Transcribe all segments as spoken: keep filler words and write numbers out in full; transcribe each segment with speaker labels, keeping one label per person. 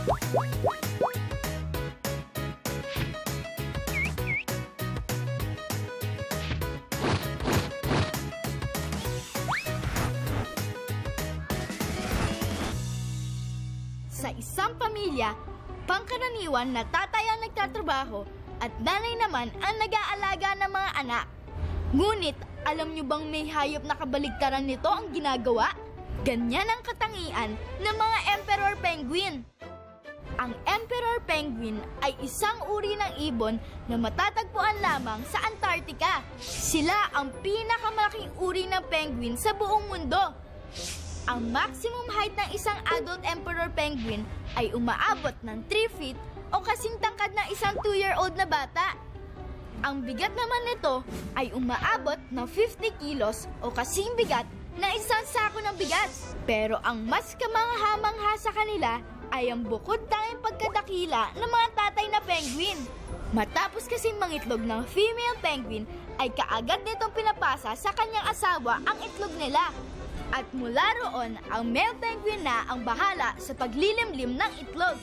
Speaker 1: Sa isang pamilya, pangkaraniwan na tatay ang nagtatrabaho at nanay naman ang nag-aalaga ng mga anak. Ngunit, alam niyo bang may hayop na kabaligtaran nito ang ginagawa? Ganyan ang katangian ng mga emperor penguin. Ang emperor penguin ay isang uri ng ibon na matatagpuan lamang sa Antarctica. Sila ang pinakamalaking uri ng penguin sa buong mundo. Ang maximum height ng isang adult emperor penguin ay umaabot ng three feet o kasing tangkad ng isang two-year-old na bata. Ang bigat naman nito ay umaabot ng fifty kilos o kasing bigat na isang sako ng bigas. Pero ang mas kamangha-mangha sa kanila ay ang bukod tanging pagkadakila ng mga tatay na penguin. Matapos kasing mangitlog ng female penguin ay kaagad nitong pinapasa sa kanyang asawa ang itlog nila. At mula roon, ang male penguin na ang bahala sa paglilimlim ng itlog.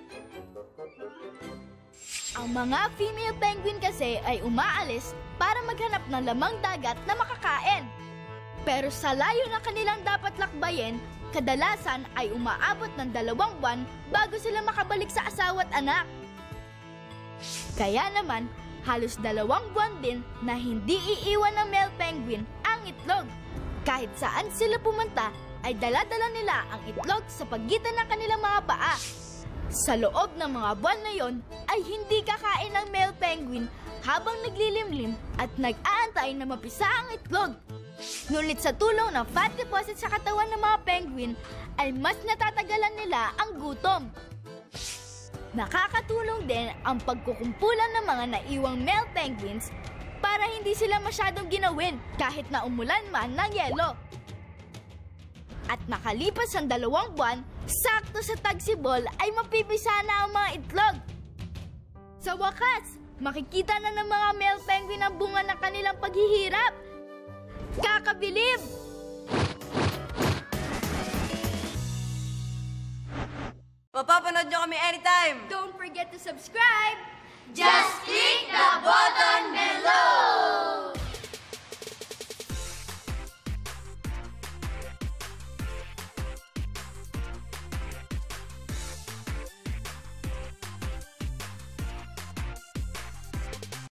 Speaker 1: Ang mga female penguin kasi ay umaalis para maghanap ng lamang dagat na makakain. Pero sa layo na kanilang dapat lakbayin, kadalasan ay umaabot ng dalawang buwan bago sila makabalik sa asawa at anak. Kaya naman, halos dalawang buwan din na hindi iiwan ng male penguin ang itlog. Kahit saan sila pumunta, ay dala-dala nila ang itlog sa pagitan ng kanilang mga paa. Sa loob ng mga buwan na yon, ay hindi kakain ng male penguin habang naglilimlim at nag-aantay na mapisa ang itlog. Ngunit sa tulong ng fat deposit sa katawan ng mga penguin, ay mas natatagalan nila ang gutom. Nakakatulong din ang pagkukumpulan ng mga naiwang male penguins para hindi sila masyadong ginawin kahit na umulan man ng yelo. At makalipas ang dalawang buwan, sakto sa tagsibol ay mapipisa na ang mga itlog. Sa wakas, makikita na ng mga male penguin ang bunga ng kanilang paghihirap. Kakabilib!
Speaker 2: Mapapanood nyo kami anytime!
Speaker 1: Don't forget to subscribe!
Speaker 3: Just click the button below!